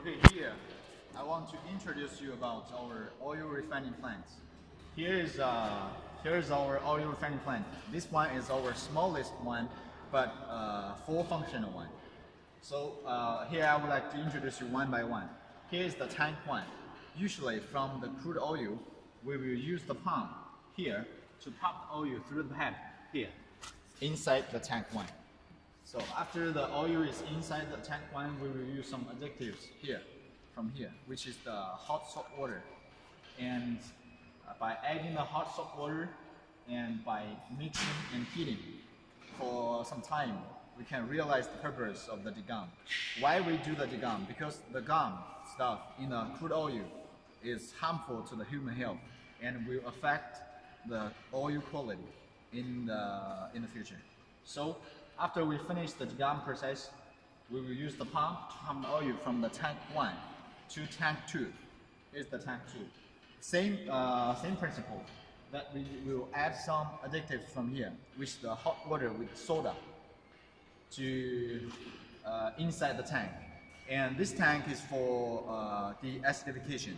Okay, here I want to introduce you about our oil refining plant. Here is our oil refining plant. This one is our smallest one, but full functional one. So here I would like to introduce you one by one. Here is the tank one. Usually from the crude oil, we will use the pump here to pump the oil through the pipe here, inside the tank one. So after the oil is inside the tank one, we will use some additives here, from here, which is the hot salt water. And by adding the hot salt water and by mixing and heating for some time, we can realize the purpose of the degum. Why we do the degum? Because the gum stuff in the crude oil is harmful to the human health and will affect the oil quality in the future. So after we finish the degum process, we will use the pump to pump the oil from the tank 1 to tank 2. Here's the tank 2. Same principle, that we will add some additives from here, which is the hot water with soda, to inside the tank. And this tank is for the acidification.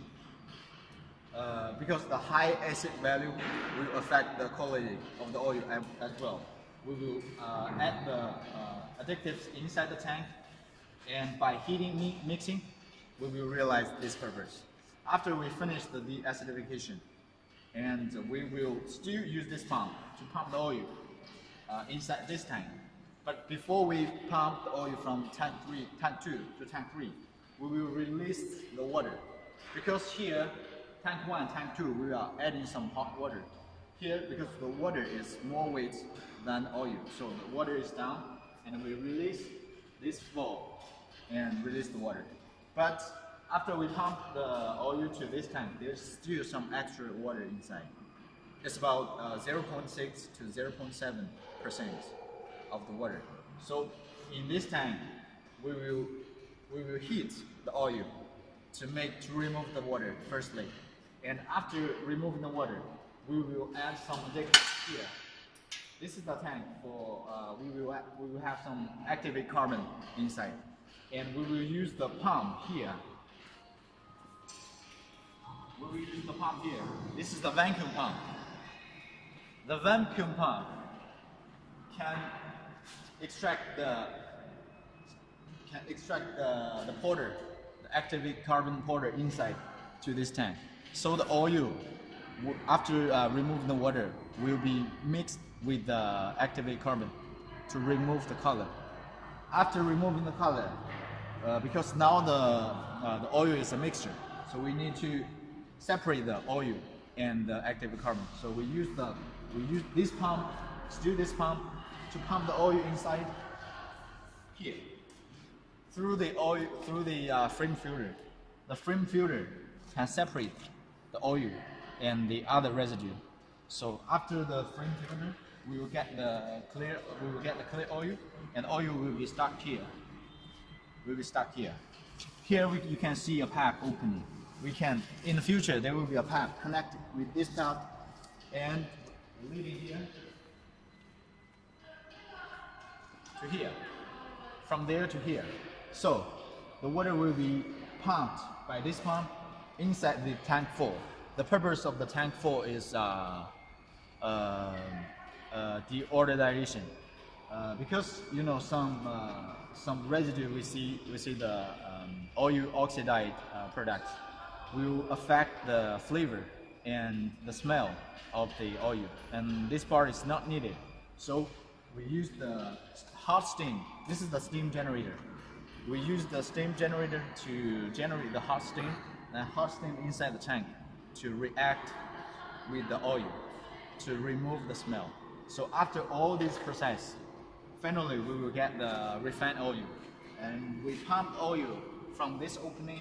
Because the high acid value will affect the quality of the oil as well. We will add the additives inside the tank, and by heating mixing, we will realize this purpose. After we finish the deacidification, and we will still use this pump to pump the oil inside this tank. But before we pump the oil from tank 2 to tank 3, we will release the water. Because here, tank 1, tank 2, we are adding some hot water. Here, because the water is more weight than oil, so the water is down, and we release this valve and release the water. But after we pump the oil to this tank, there's still some extra water inside. It's about 0.6 to 0.7% of the water. So in this tank, we will heat the oil to remove the water firstly, and after removing the water, we will add some additives here. This is the tank for we will have some activated carbon inside, and we will use the pump here. We will use the pump here. This is the vacuum pump. The vacuum pump can extract the powder, the activated carbon powder inside to this tank. So the oil, after removing the water, will be mixed with the activated carbon to remove the color. After removing the color, because now the oil is a mixture, so we need to separate the oil and the activated carbon. So we use this pump, this pump, to pump the oil inside here through the frame filter. The frame filter can separate the oil and the other residue. So after the frame filter, we will get the clear oil, and oil will be stuck here. Here you can see a pipe opening. In the future, there will be a pipe connected with this pipe and leading here to here, from there to here. So the water will be pumped by this pump inside the tank 4. The purpose of the tank 4 is deodorization, because some residue we see the oil oxidized products will affect the flavor and the smell of the oil, and this part is not needed. So we use the hot steam. This is the steam generator. We use the steam generator to generate the hot steam, and hot steam inside the tank to react with the oil to remove the smell. So after all this process, finally we will get the refined oil, and we pump oil from this opening.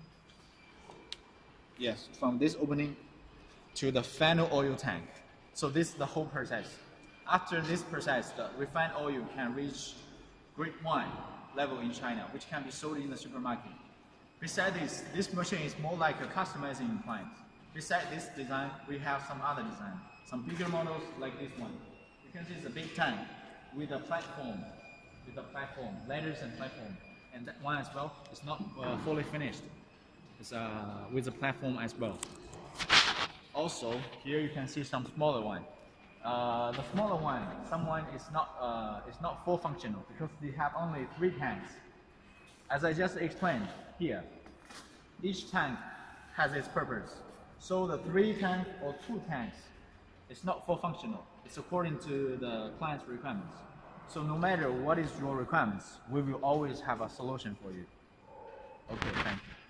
Yes, from this opening to the final oil tank. So this is the whole process. After this process, the refined oil can reach grade 1 level in China, which can be sold in the supermarket. Besides this machine is more like a customizing plant. Besides this design, we have some other design. Some bigger models like this one. You can see it's a big tank with a platform, ladders and platform. and that one as well is not fully finished. It's with the platform as well. Also, here you can see some smaller one. The smaller one, someone is not full functional because they have only 3 tanks. As I just explained here, each tank has its purpose. So the 3 tank or 2 tanks, it's not full functional. It's according to the client's requirements. So no matter what is your requirements, we will always have a solution for you. Okay, thank you.